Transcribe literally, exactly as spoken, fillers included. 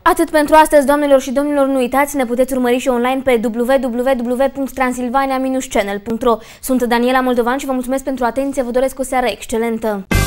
Atât pentru astăzi, doamnelor și domnilor, nu uitați, ne puteți urmări și online pe w w w punct transilvania channel punct ro. Sunt Daniela Moldovan și vă mulțumesc pentru atenție, vă doresc o seară excelentă!